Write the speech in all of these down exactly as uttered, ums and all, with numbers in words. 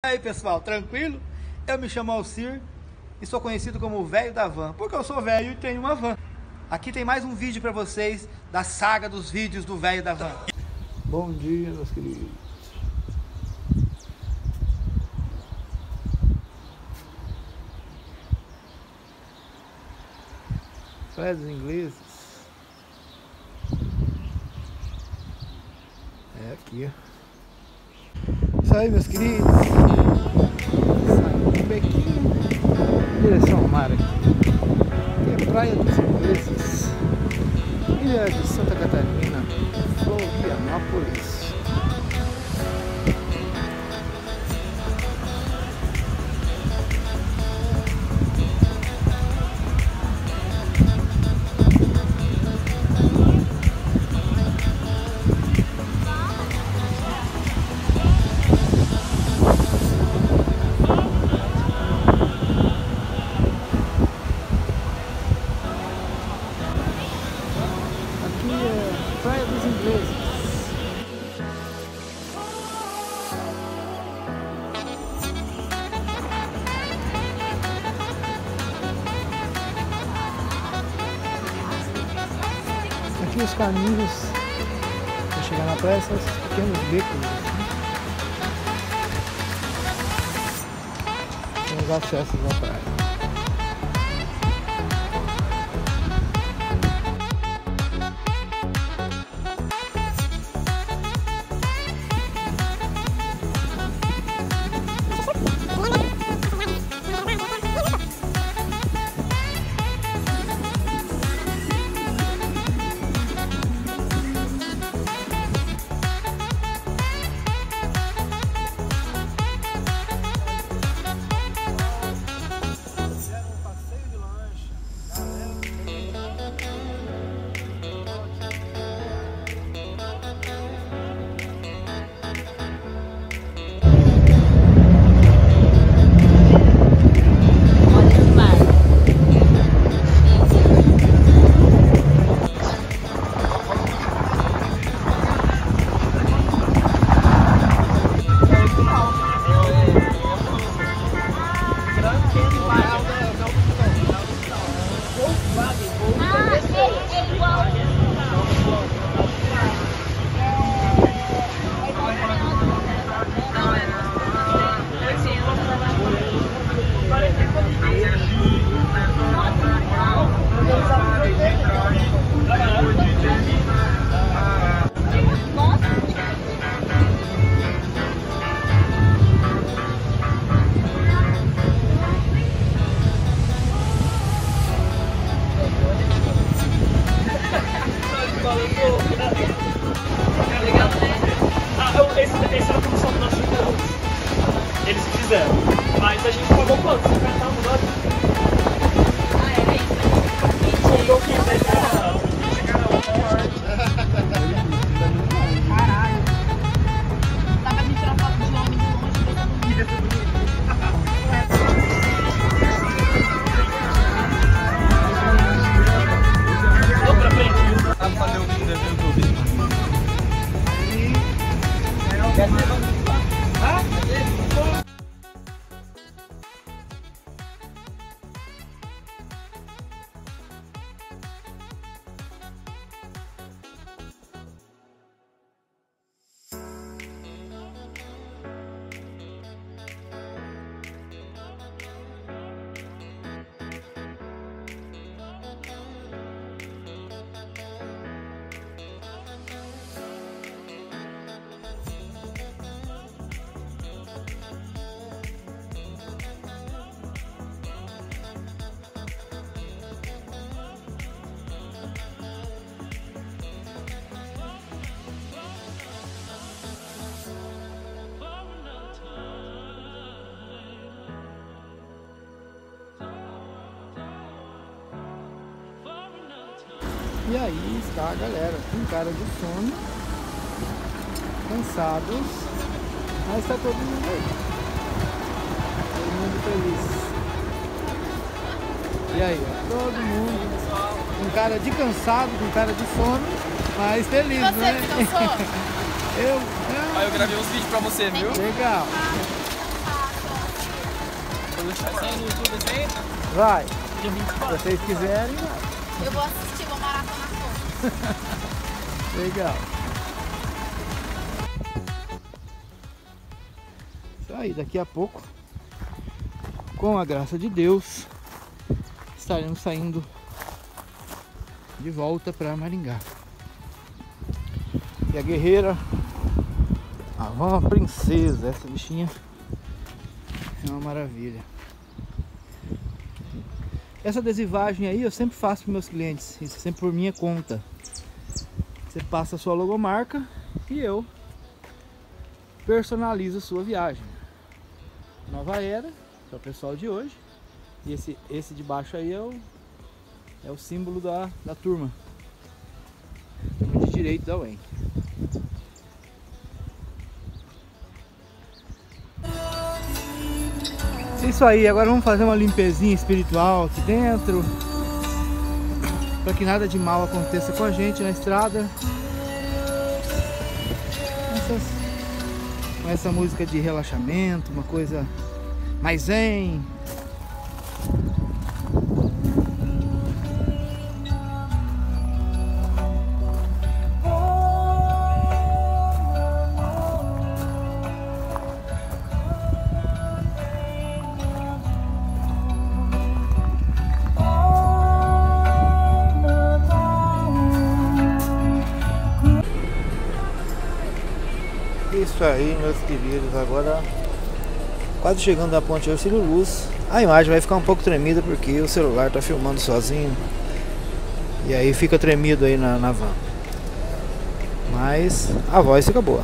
E aí pessoal, tranquilo? Eu me chamo Alcir e sou conhecido como o velho da van, porque eu sou velho e tenho uma van. Aqui tem mais um vídeo pra vocês da saga dos vídeos do velho da van. Bom dia, meus queridos. Praia dos Ingleses. É aqui, ó. Isso aí, meus queridos. Saindo um bequinho em direção ao mar aqui. Aqui é Praia dos Ingleses, ilha de Santa Catarina, Florianópolis. Praia dos Ingleses. Aqui os caminhos para chegar na praia são esses pequenos becos assim. São os acessos à praia. Esse, esse era a produção do nosso interesse. Eles fizeram. Mas a gente pagou quanto? cinquenta dólares? Ah, é isso. Contou o que eles chegaram. Caralho. Dá pra gente tirar foto de homem de longe. Vou pra frente. Dá pra fazer um vídeo desse no YouTube. Quer ser ah? E aí está a galera com cara de sono, cansados, mas está todo mundo aí, todo mundo feliz. E aí, ó, todo mundo com cara de cansado, com cara de sono, mas feliz, e você, né? descansou? eu, Aí eu gravei uns vídeos pra você, viu? Legal. Vai sair no YouTube esse aí? Vai. Dia vinte e quatro. Se vocês quiserem, vai. Eu vou assistir, vou maratona toda. Legal. Isso aí, daqui a pouco, com a graça de Deus, estaremos saindo de volta para Maringá. E a guerreira, a Van Princesa, essa bichinha é uma maravilha. Essa adesivagem aí eu sempre faço para meus clientes, isso é sempre por minha conta. Você passa a sua logomarca e eu personalizo a sua viagem. Nova Era, que é o pessoal de hoje. E esse, esse de baixo aí é o, é o símbolo da, da turma. Turma de direito da U E M. Isso aí, agora vamos fazer uma limpezinha espiritual aqui dentro, para que nada de mal aconteça com a gente na estrada. Essas, com essa música de relaxamento, uma coisa mais zen. Isso aí, meus queridos, agora quase chegando na ponte Hercílio Luz. A imagem vai ficar um pouco tremida porque o celular está filmando sozinho e aí fica tremido aí na, na van, mas a voz fica boa.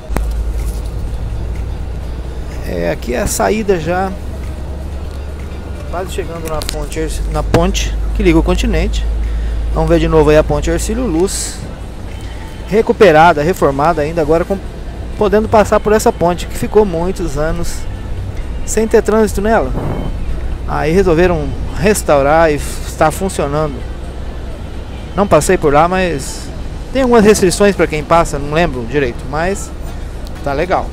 É, aqui é a saída já, quase chegando na ponte, na ponte que liga o continente. Vamos ver de novo aí a ponte Hercílio Luz, recuperada, reformada ainda, agora com podendo passar por essa ponte que ficou muitos anos sem ter trânsito nela. Aí resolveram restaurar e está funcionando. Não passei por lá, mas tem algumas restrições para quem passa, não lembro direito, mas tá legal.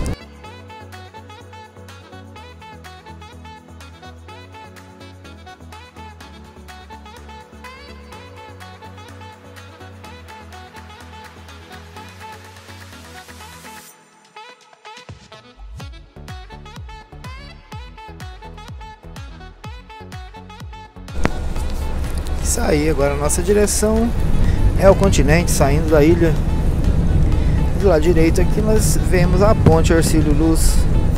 Isso aí, agora a nossa direção é o continente, saindo da ilha. Do lado direito aqui nós vemos a ponte Hercílio Luz.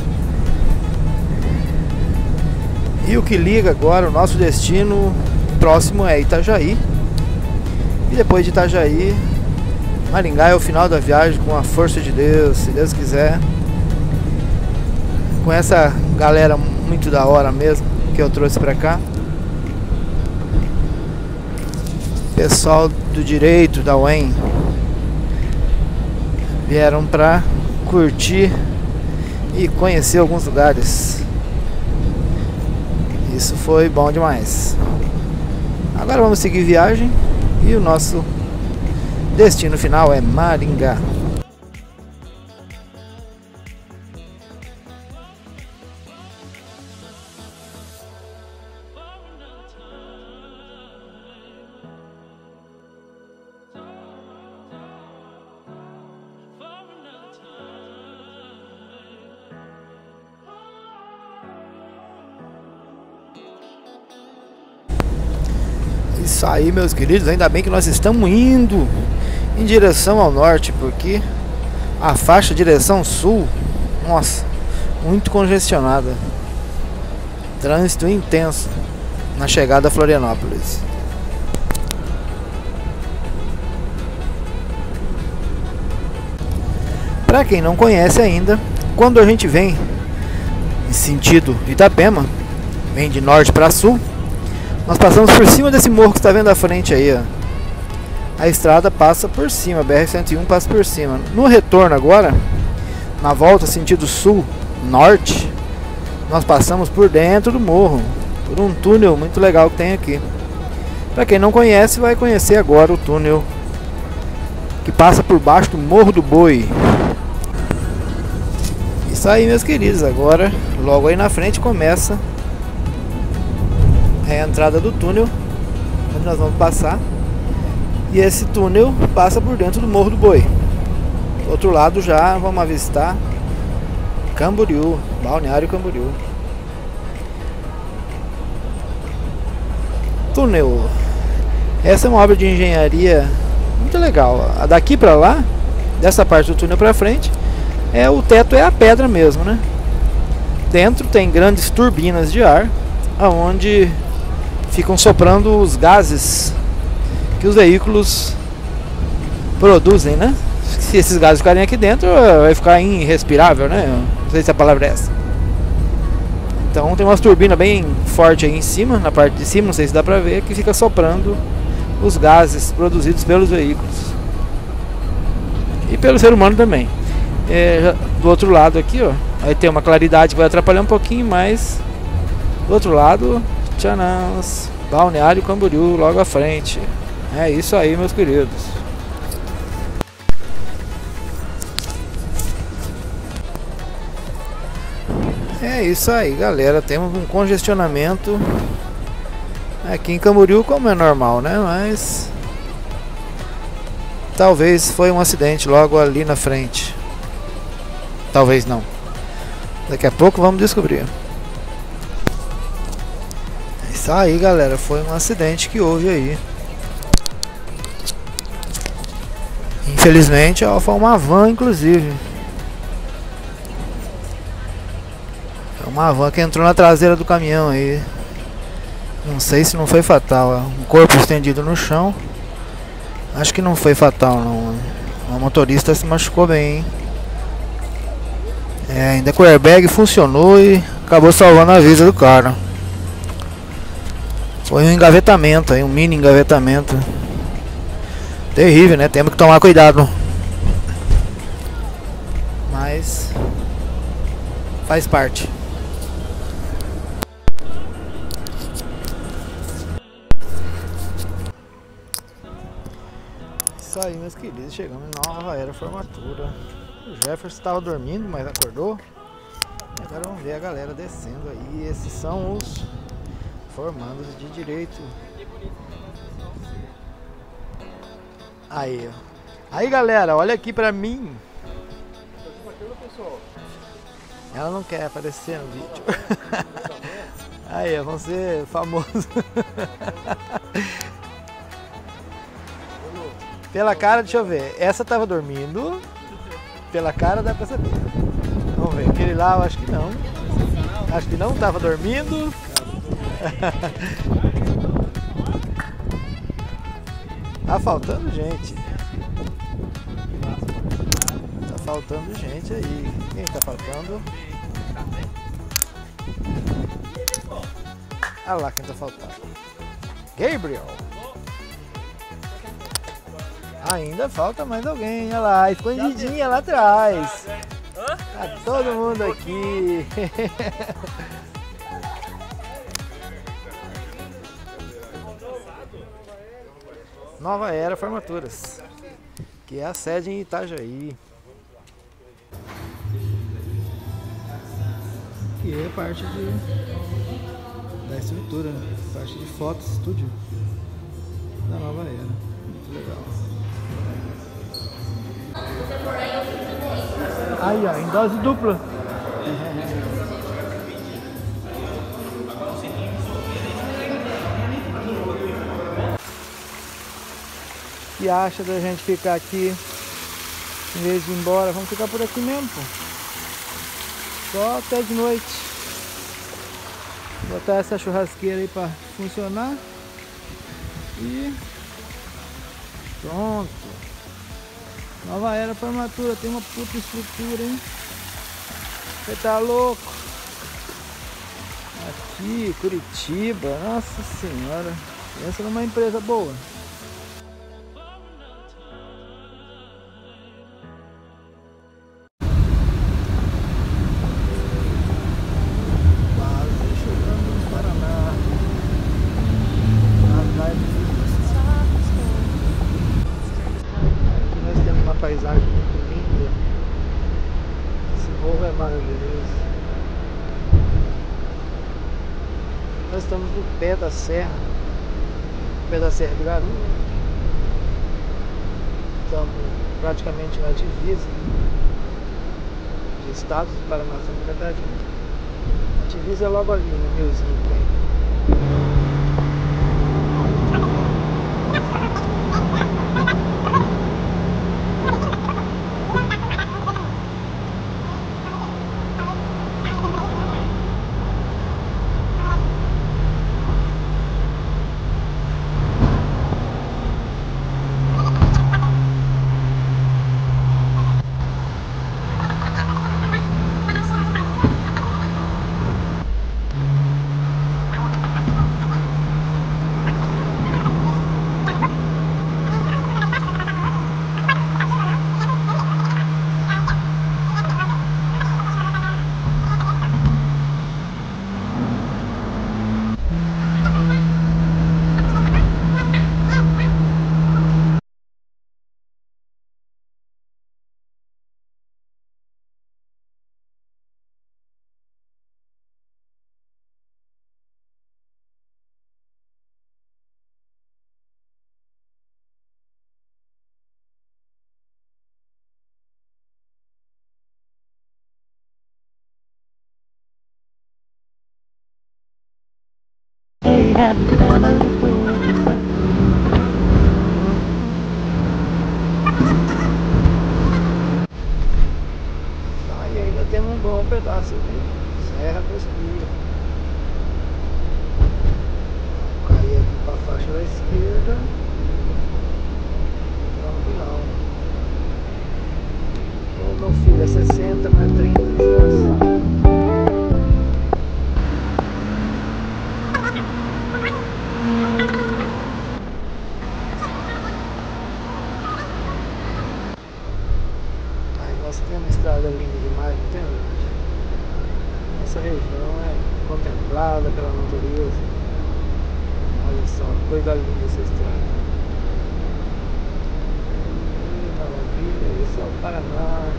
E o que liga agora o nosso destino próximo é Itajaí. E depois de Itajaí, Maringá é o final da viagem, com a força de Deus, se Deus quiser. Com essa galera muito da hora mesmo que eu trouxe pra cá. Pessoal do direito da U E M vieram para curtir e conhecer alguns lugares. Isso foi bom demais. Agora vamos seguir viagem e o nosso destino final é Maringá. Isso aí, meus queridos, ainda bem que nós estamos indo em direção ao norte, porque a faixa direção sul, nossa, muito congestionada. Trânsito intenso na chegada a Florianópolis. Para quem não conhece ainda, quando a gente vem em sentido Itapema, vem de norte para sul, nós passamos por cima desse morro que está vendo à frente aí, ó. A estrada passa por cima, a B R cento e um passa por cima. No retorno agora, na volta sentido sul-norte, nós passamos por dentro do morro, por um túnel muito legal que tem aqui. Para quem não conhece, vai conhecer agora o túnel que passa por baixo do Morro do Boi. Isso aí, meus queridos. Agora, logo aí na frente começa a entrada do túnel onde nós vamos passar. E esse túnel passa por dentro do Morro do Boi. Do outro lado já vamos avistar Camboriú, Balneário Camboriú. Túnel. Essa é uma obra de engenharia muito legal. Daqui pra lá, dessa parte do túnel pra frente, é o teto é a pedra mesmo, né? Dentro tem grandes turbinas de ar, aonde ficam soprando os gases que os veículos produzem, né? Se esses gases ficarem aqui dentro, vai ficar irrespirável, né? Não sei se a palavra é essa. Então tem umas turbinas bem fortes aí em cima, na parte de cima, não sei se dá pra ver, que fica soprando os gases produzidos pelos veículos e pelo ser humano também. É, do outro lado aqui, ó, aí tem uma claridade que vai atrapalhar um pouquinho, mas do outro lado, tchanã, Balneário Camboriú logo à frente. É isso aí, meus queridos. É isso aí, galera. Temos um congestionamento aqui em Camboriú, como é normal, né? Mas talvez foi um acidente logo ali na frente. Talvez não. Daqui a pouco vamos descobrir. É isso aí, galera. Foi um acidente que houve aí. Infelizmente, ó, foi uma van, inclusive. É uma van que entrou na traseira do caminhão aí. Não sei se não foi fatal. Um corpo estendido no chão. Acho que não foi fatal, não. O motorista se machucou bem, hein? É, ainda que o airbag funcionou e acabou salvando a vida do cara. Foi um engavetamento aí, um mini engavetamento. Terrível, né? Temos que tomar cuidado. Mas faz parte. Isso aí, meus queridos. Chegamos em Nova Era Formatura. O Jefferson estava dormindo, mas acordou. Agora vamos ver a galera descendo aí. Esses são os formandos de direito. Aí, ó. Aí, galera, olha aqui pra mim. Ela não quer aparecer no vídeo. Aí, ó, vamos ser famosos. Pela cara, deixa eu ver. Essa tava dormindo. Pela cara dá pra saber. Vamos ver. Aquele lá eu acho que não. Acho que não tava dormindo. Tá faltando gente. Tá faltando gente aí. Quem tá faltando? Olha lá quem tá faltando. Gabriel. Ainda falta mais alguém. Olha lá, escondidinha lá atrás. Tá todo mundo aqui. Nova Era Formaturas, que é a sede em Itajaí. Que é parte de, da estrutura, parte de fotos, estúdio da Nova Era. Muito legal. Aí, ó, em dose dupla. O que acha da gente ficar aqui em vez de ir embora? Vamos ficar por aqui mesmo, pô. Só até de noite. Botar essa churrasqueira aí pra funcionar. E pronto. Nova Era Formatura, tem uma puta estrutura, hein? Você tá louco? Aqui, Curitiba, nossa senhora. Pensa numa empresa boa. Paisagem muito linda. Esse morro é maravilhoso. nós estamos no pé da serra, no pé da Serra do Garumpe. Estamos praticamente na divisa de estados do Paraná e Santa Catarina. A divisa é logo ali, no riozinho que tem. Ah, e ainda temos um bom pedaço de Serra do Espírito. Caí aqui para a faixa da esquerda. Tranquilão. Ô meu filho, é sessenta, não é trinta de força. Nós temos uma estrada linda demais, não tem? Essa região é contemplada pela natureza. Olha só, coisa linda essa estrada. Que maravilha, isso é o Paraná.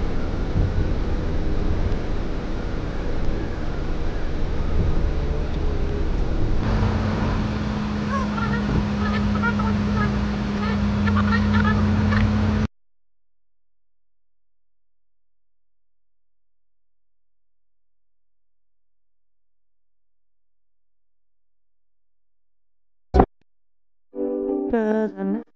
Muito bonito.